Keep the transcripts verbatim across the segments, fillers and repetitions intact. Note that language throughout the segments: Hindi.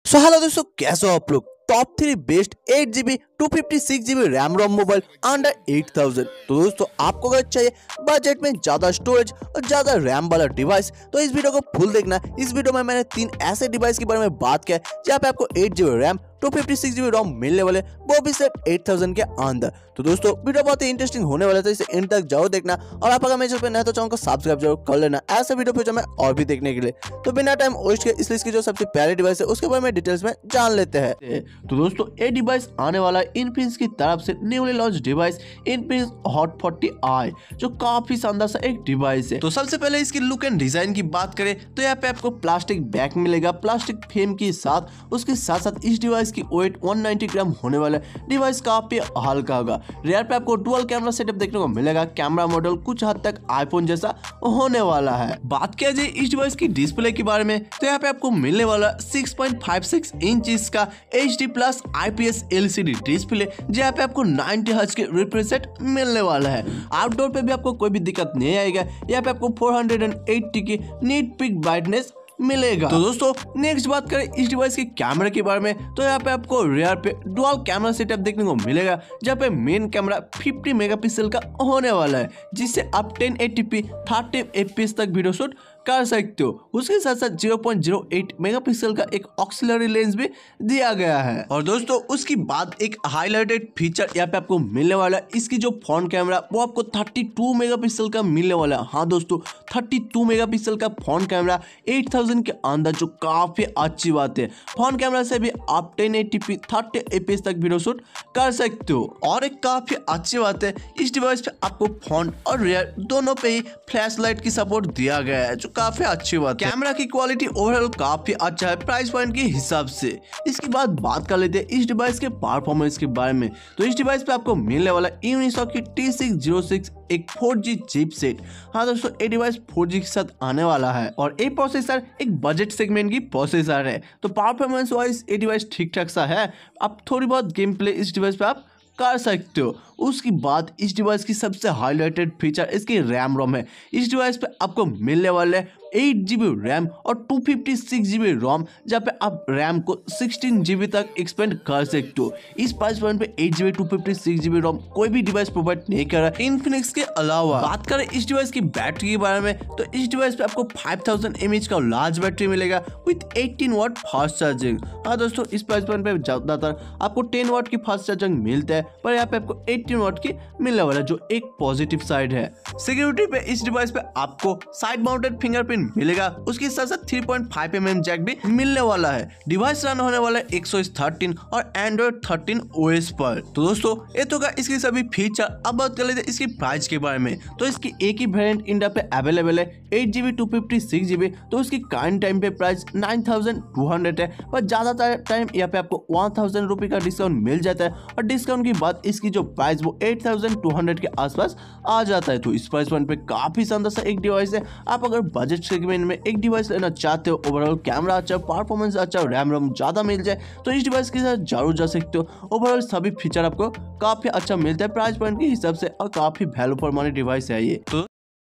सो हेलो दोस्तों, कैसे हो आप लोग। Top three best eight GB two fifty six GB RAM ROM mobile under eight thousand. तो दोस्तों आपको अगर चाहिए बजट में ज्यादा स्टोरेज और ज्यादा रैम वाला डिवाइस तो इस वीडियो को फुल देखना। इस वीडियो में मैंने तीन ऐसे डिवाइस के बारे में बात किया जहाँ पे आपको eight GB RAM two fifty six GB ROM मिलने वाले, वो भी सिर्फ एट थाउजेंड के अंदर। तो दोस्तों वीडियो बहुत ही इंटरेस्टिंग होने वाला है, तो इसे एंड तक जरूर देखना। और आप अगर मेरे चैनल पे नए तो चैनल को सब्सक्राइब जरूर कर लेना ऐसे वीडियो फ्यूचर में और भी देखने के लिए। तो बिना टाइम वेस्ट के इसलिए इसकी जो सबसे पहले डिवाइस है उसके बारे में डिटेल्स में जान लेते हैं। तो दोस्तों ये डिवाइस आने वाला है इनफिनिक्स की तरफ से newly launch device Infinix hot forty i, जो काफी शानदार सा एक डिवाइस है। तो सबसे पहले इसकी लुक एंड डिजाइन की बात करें तो यहाँ पे आपको प्लास्टिक बैक मिलेगा प्लास्टिक फ्रेम के साथ। उसके साथ साथ इस डिवाइस की वेट वन नाइंटी ग्राम होने वाला है। डिवाइस काफी हल्का होगा। रेयर पे आपको डुअल कैमरा सेटअप देखने को मिलेगा। कैमरा मॉडल कुछ हद तक आईफोन जैसा होने वाला है। बात किया जाए इस डिवाइस की डिस्प्ले के बारे में तो यहाँ पे आपको मिलने वाला six point five six inch का H D plus IPS LCD display, जहाँ पे आपको नाइंटी हर्ट्ज के रिफ्रेश रेट मिलने वाला है। आउटडोर पे भी आपको कोई भी दिक्कत नहीं आएगा। यहाँ पे आपको फोर एट्टी की नीट पिक ब्राइटनेस मिलेगा। तो दोस्तों नेक्स्ट बात करें इस डिवाइस के कैमरा के बारे में तो यहाँ पे आपको रियर पे डुअल कैमरा सेटअप देखने को मिलेगा, जहाँ पे मेन कैमरा फिफ्टी मेगापिक्सल का होने वाला है, जिससे आप ten eighty p thirty FPS तक वीडियो शूट कर सकते हो। उसके साथ साथ zero point zero eight megapixel का एक ऑक्सिलरी लेंस भी दिया गया है। और दोस्तों उसकी बाद एक हाईलाइटेड फीचर यहाँ पे आपको मिलने वाला है। इसकी जो फ्रंट कैमरा वो आपको थर्टी टू मेगापिक्सल का मिलने वाला है। हाँ दोस्तों थर्टी टू मेगापिक्सल का फ्रंट कैमरा एट थाउजेंड के अंदर, जो काफी अच्छी बात है। फ्रंट कैमरा से भी आप ten eighty p thirty FPS तक वीडियो शूट कर सकते हो। और एक काफी अच्छी बात है इस डिवाइस पे आपको फ्रंट और रियर दोनों पे ही फ्लैश लाइट की सपोर्ट दिया गया है, जो काफी अच्छी बात है। कैमरा की क्वालिटी ओवरऑल काफी अच्छा है प्राइस पॉइंट के हिसाब से। इसके बाद बात कर लेते हैं इस डिवाइस के परफॉर्मेंस के बारे में। तो इस डिवाइस पे आपको मिलने वाला यूनिसॉक की टी सिक्स जीरो सिक्स एक फोर जी चिपसेट। हाँ दोस्तों ये डिवाइस फोर जी के साथ आने वाला है और ये प्रोसेसर एक बजट सेगमेंट की प्रोसेसर है। तो परफॉर्मेंस वाइज ये डिवाइस ठीक ठाक सा है। आप थोड़ी बहुत गेम प्ले इस डिवाइस पे आप कर सकते हो। उसकी बात इस डिवाइस की सबसे हाईलाइटेड फीचर इसकी रैम रोम है। इस डिवाइस पे आपको मिलने वाले एट जीबी रैम और two fifty six GB ROM, जहाँ पे आप रैम को सिक्सटीन जीबी तक एक्सपेंड कर सकते हो। इस प्राइस पॉइंट पे eight GB two fifty six GB ROM कोई भी डिवाइस प्रोवाइड नहीं कर रहा है इनफिनिक्स के अलावा। बात करें इस डिवाइस की बैटरी के बारे में तो इस डिवाइस पे आपको फाइव थाउजेंड एमएच का लार्ज बैटरी मिलेगा with eighteen watt fast charging. हाँ दोस्तों इस प्राइस पॉइंट पे ज्यादातर आपको टेन वाट की फास्ट चार्जिंग मिलता है, पर यहाँ पे आपको एटीन वाट की मिलने वाला, जो एक पॉजिटिव साइड है। सिक्योरिटी पे इस डिवाइस पे आपको साइड माउंटेड फिंगरप्रिंट मिलेगा। उसके साथ साथ three point five M M jack भी मिलने वाला है। डिवाइस रन होने वाला है एक्सओएस थर्टीन और एंड्रॉइड थर्टीन ओएस पर। तो दोस्तों ये तो का इसकी सभी फीचर। अब बात कर लेते हैं इसकी प्राइस के बारे में। तो इसकी एक ही वेरिएंट इंडिया पे अवेलेबल है eight GB two fifty six GB. तो उसकी करंट टाइम पे price nine thousand two hundred है, पर ज्यादातर टाइम यहाँ पे आपको वन थाउजेंड रुपी का डिस्काउंट मिल जाता है। और डिस्काउंट की बात इसकी जो प्राइस वो एट थाउजेंड टू हंड्रेड के आसपास आ जाता है। तो इस प्राइस पॉइंट पे काफी शानदार सा एक डिवाइस है। आप अगर बजट सेगमेंट में एक डिवाइस लेना चाहते हो, ओवरऑल कैमरा अच्छा, परफॉर्मेंस अच्छा, रैम रोम ज्यादा मिल जाए, तो इस डिवाइस के साथ जरूर जा सकते हो। ओवरऑल सभी फीचर आपको काफी अच्छा मिलता है प्राइस पॉइंट के हिसाब से और काफी वैल्यू फॉर मनी डिवाइस है ये। तो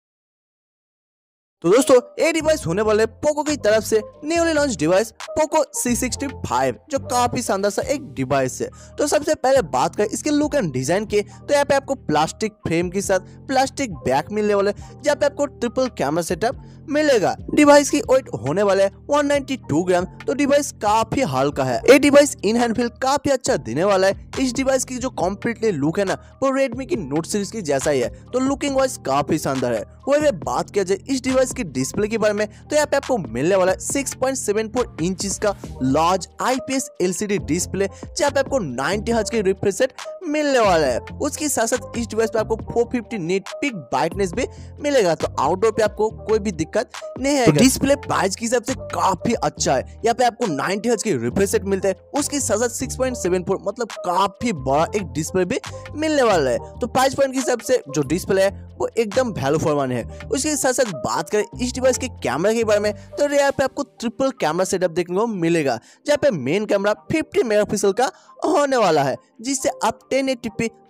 तो दोस्तों ये डिवाइस होने वाले पोको की तरफ से newly launch device Poco C sixty five, जो काफी शानदार सा एक डिवाइस है। तो सबसे पहले बात करें इसके लुक एंड डिजाइन के तो यहाँ पे आपको प्लास्टिक फ्रेम के साथ प्लास्टिक बैक मिलने वाले, जहाँ पे आपको ट्रिपल कैमरा सेटअप मिलेगा। डिवाइस की वेट होने वाला है वन नाइंटी टू ग्राम। तो डिवाइस काफी हल्का है। ये डिवाइस इन हैंड फील काफी अच्छा देने वाला है। इस डिवाइस की जो कम्प्लीटली लुक है ना वो रेडमी की नोट सीरीज की जैसा ही है। तो लुकिंग वाइज काफी शानदार है। वही बात किया जाए इस डिवाइस की डिस्प्ले के बारे में तो यहाँ पे आपको मिलने वाला है six point seven four inch का लार्ज आईपीएस एलसीडी डिस्प्ले, जहाँ पे आपको नाइंटी हर्ट्ज के रिफ्रेश रेट मिलने वाला है। उसके साथ साथ इस डिवाइस पे आपको four fifty nit peak brightness भी मिलेगा। तो आउटडोर पे आपको कोई भी दिक्कत नहीं है। तो डिस्प्ले प्राइस के हिसाब से काफी अच्छा है। यहाँ पे आपको नाइंटी हर्ट्ज के रिफ्रेश रेट मिलता है। उसके साथ साथ सिक्स पॉइंट सेवन फोर मतलब काफी बड़ा एक डिस्प्ले भी मिलने वाला है। तो प्राइस पॉइंट के हिसाब से जो डिस्प्ले है वो एकदम वैल्यू फॉर मनी है। उसके साथ साथ बात करें इस डिवाइस के कैमरा के बारे में तो रियर पे आपको ट्रिपल कैमरा सेटअप देखने को मिलेगा, जहाँ पे मेन कैमरा फिफ्टी मेगापिक्सल का होने वाला है, जिससे आप ten eighty p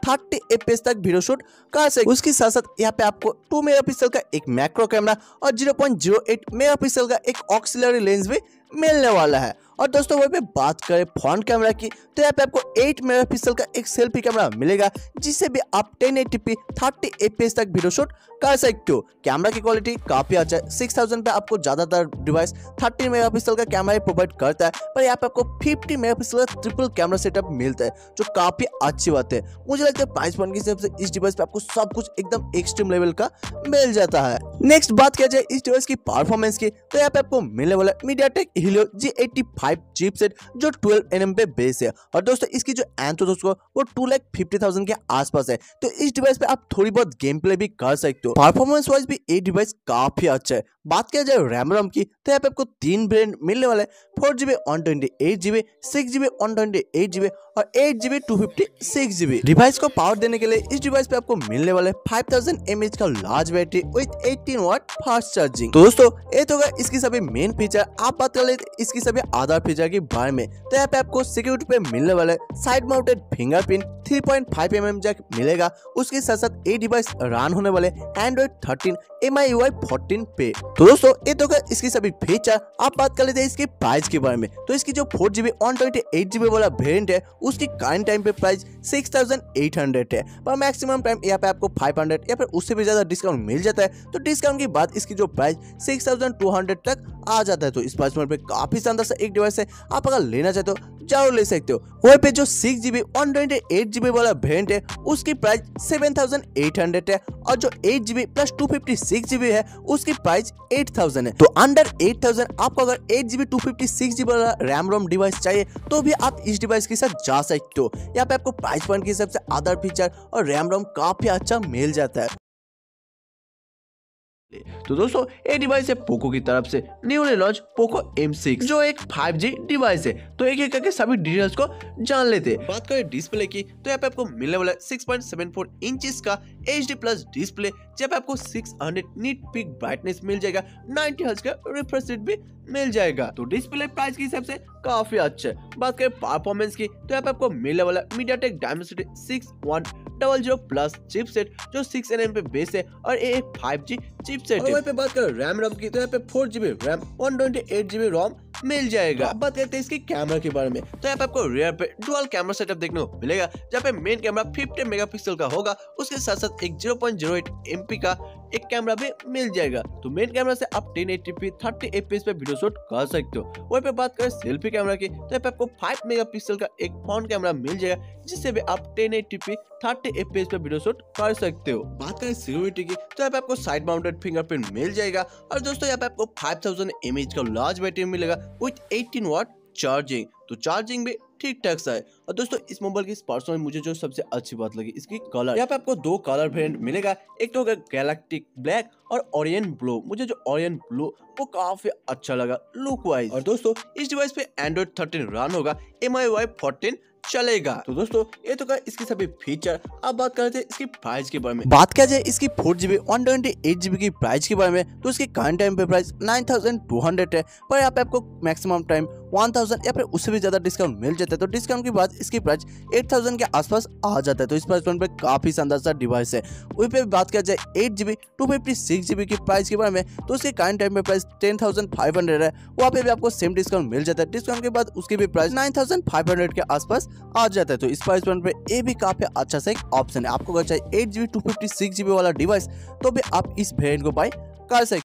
thirty FPS तक वीडियो शूट कर सकते। उसके साथ साथ यहाँ पे आपको टू मेगापिक्सल का एक मैक्रो कैमरा और zero point zero eight megapixel का एक ऑक्सिलरी लेंस भी मिलने वाला है। और दोस्तों वहीं पे बात करें फ्रंट कैमरा की, तो यहाँ पे आपको एट मेगापिक्सल का एक सेल्फी कैमरा मिलेगा, जिससे भी आप ten eighty p thirty FPS तक वीडियो शूट कर सकते हो। कैमरा की क्वालिटी काफी अच्छा है। सिक्स थाउजेंड पे आपको ज्यादातर डिवाइस थर्टी मेगापिक्सल का कैमरा ही प्रोवाइड करता है, पर यहाँ पे आपको फिफ्टी मेगापिक्सल का ट्रिपल कैमरा सेटअप मिलता है, जो काफी अच्छी बात है। मुझे लगता है प्राइस पॉइंट के हिसाब से इस डिवाइस पे आपको सब कुछ एकदम एक्सट्रीम लेवल का मिल जाता है। नेक्स्ट बात किया जाए इस डिवाइस की परफॉर्मेंस की, तो यहाँ पे आपको मिलने वाला MediaTek Helio G eighty five chipset जो ट्वेल्व एन एम पे बेस है। और दोस्तों इसकी जो एंथोस को वो टू लाख फिफ्टी थाउजेंड के आसपास है, तो इस डिवाइस पे आप थोड़ी बहुत गेम प्ले भी कर सकते हो। परफॉर्मेंस वाइज भी ये डिवाइस काफी अच्छा है। बात किया जाए रैम रोम की, तो यहाँ पे आपको तीन वेरिएंट मिलने वाले, four GB one twenty eight GB, six GB one twenty eight GB और eight GB two fifty six GB. Device को पावर देने के लिए इस डिवाइस पे आपको मिलने वाले फाइव थाउजेंड एम एच का large battery with eighteen watt fast charging. तो दोस्तों ये तो इसकी सभी मेन फीचर। आप बात कर लेते इसकी सभी आधार फीचर के बारे में, तो यहाँ पे आपको सिक्योरिटी पे मिलने वाले side mounted fingerprint three point five M M jack मिलेगा। उसके साथ साथ ये डिवाइस रन होने वाले Android thirteen M I U I fourteen पे। तो दोस्तों ये तो इसकी सभी फीचर। आप बात कर लेते हैं इसके प्राइस के बारे में, तो इसकी जो four GB one twenty eight GB वाला वेरिएंट है उसकी करंट टाइम पे price six thousand eight hundred है, पर मैक्सिमम टाइम यहाँ पे आपको फाइव हंड्रेड या फिर उससे भी ज्यादा डिस्काउंट मिल जाता है। तो डिस्काउंट के बाद इसकी जो price six thousand two hundred तक आ जाता है। तो इस प्राइस पॉइंट पे काफी शानदार सा एक डिवाइस है, आप अगर लेना चाहते हो जरूर ले सकते हो। वहीं पे जो six GB one twenty eight GB वाला वेरिएंट है उसकी price seven thousand eight hundred है, और जो eight GB plus two fifty six GB है उसकी प्राइस एट थाउजेंड है। तो अंडर एट थाउजेंड आपको अगर eight GB two fifty six GB वाला रैम रोम डिवाइस चाहिए तो भी आप इस डिवाइस के साथ जा सकते हो। यहाँ पे आपको प्राइस पॉइंट के हिसाब से अदर फीचर और रैम रोम काफी अच्छा मिल जाता है। तो दोस्तों ये डिवाइस है पोको की तरफ से newly launch Poco M six, जो एक फाइव जी डिवाइस है। तो एक एक करके सभी डिटेल्स को जान लेते हैं। बात करें डिस्प्ले की, तो यहाँ पे आपको मिलने वाला six point seven four inches का एच डी प्लस डिस्प्ले, जहाँ पे आपको six hundred nit peak brightness मिल जाएगा, नाइंटी हर्ट्ज का रिफ्रेश रेट भी मिल जाएगा। तो डिस्प्ले प्राइस के हिसाब से काफी अच्छा है। बात करें परफॉर्मेंस की, तो यहाँ पे आपको मिलने वाला MediaTek Dimensity six one double zero plus chipset जो सिक्स एन एम पे बेस है और ये एक फाइव जी चिपसेट है। वहीं पे बात करें रैम रोम की, तो यहाँ पे four GB RAM one twenty eight GB ROM मिल जाएगा। अब बात करते हैं इसकी कैमरा के बारे में, तो यहाँ पे आपको रियर पे डुअल कैमरा सेटअप देखने को मिलेगा, जहाँ पे मेन कैमरा फिफ्टी मेगापिक्सल का होगा, उसके साथ साथ एक zero point zero eight M P का एक कैमरा भी मिल जाएगा। तो मेन कैमरा से आप ten eighty p thirty FPS पे वीडियो शूट कर सकते हो। वहीं पे बात करें सेल्फी कैमरा की, तो यहाँ पे आपको फाइव मेगापिक्सल का एक फ्रंट कैमरा मिल जाएगा, जिससे भी आप ten eighty p thirty FPS पे वीडियो शूट कर सकते हो। बात करें सिक्योरिटी की, तो यहाँ पे आपको साइड माउंटेड फिंगरप्रिंट मिल जाएगा, और दोस्तों यहाँ पे आपको फाइव थाउजेंड एम एच का लार्ज बैटरी मिलेगा विद एटीन वाट चार्जिंग। तो चार्जिंग भी ठीक ठाक सा है। और दोस्तों इस मोबाइल की पर्सनली मुझे जो सबसे अच्छी बात लगी इसकी कलर। यहाँ पे आपको दो कलर वेरिएंट मिलेगा, एक तो होगा गैलेक्टिक ब्लैक और ओरियन ब्लू। मुझे जो ओरियन ब्लू वो काफी अच्छा लगा लुक वाइज। और दोस्तों इस डिवाइस पे एंड्रॉइड थर्टीन रन होगा, M I U I fourteen चलेगा। तो दोस्तों ये तो इसकी सभी फीचर। अब बात करते हैं इसकी प्राइस के बारे में। बात किया जाए इसकी four GB one twenty eight GB की प्राइस के बारे में, तो इसकी करंट टाइम पे price nine thousand two hundred है, पर यहाँ पे आपको मैक्सिमम टाइम वन थाउजेंड या फिर उससे भी ज्यादा डिस्काउंट मिल जाता है। तो डिस्काउंट के बाद इसकी प्राइस एट थाउजेंड के आसपास आ जाता है। तो इस प्राइस पॉइंट पे काफी शानदार सा डिवाइस है। वहीं पे बात किया जाए eight GB two fifty six GB की प्राइस के बारे में, तो उसके करंट टाइम पे price ten thousand five hundred है, वहाँ पे भी आपको सेम डिस्काउंट मिल जाता है। डिस्काउंट के बाद उसकी भी price nine thousand five hundred के आसपास आ जाता है। तो इस प्राइस पॉइंट पे ये भी काफी अच्छा सा एक ऑप्शन है। आपको अगर चाहिए eight GB two fifty six GB वाला डिवाइस, तो भी आप इस वेरिएंट को बाय कर सकते।